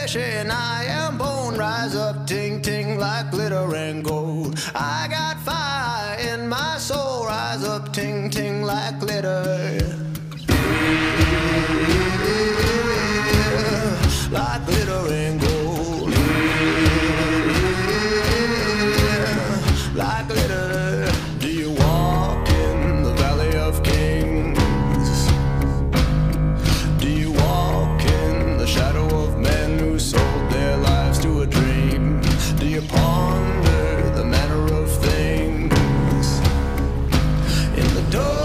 flesh and I am bone. Rise up, ting ting, like glitter and gold. I got fire in my soul. Rise up, ting ting, like glitter. Like glitter and gold. Like glitter. Do you walk in the valley of kings? Do you walk in the shadow of men who sold their lives to a dream? Do you ponder the manner of things in the dark?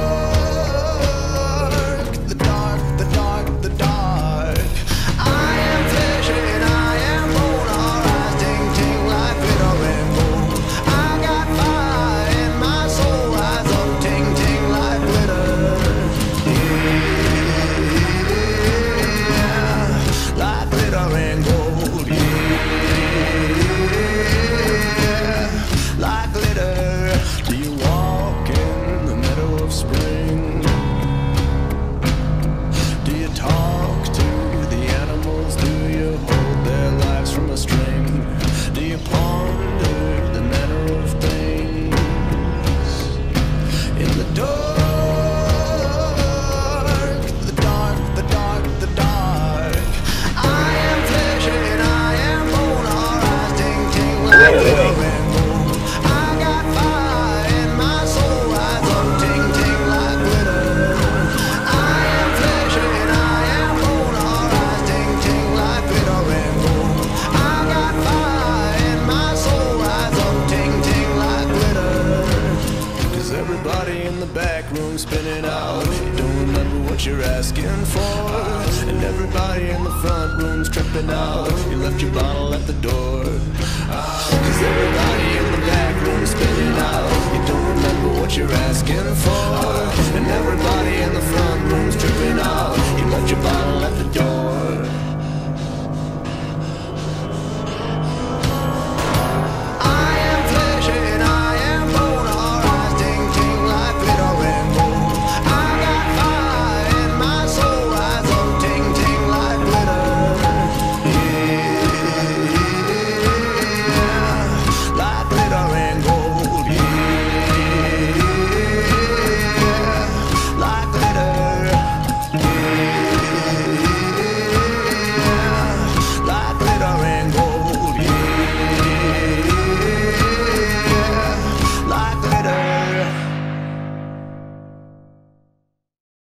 Everybody in the back room spinning out. You don't remember what you're asking for. And everybody in the front room's tripping out. You left your bottle at the door. 'Cause everybody in the back room's spinning out. You don't remember what you're asking for.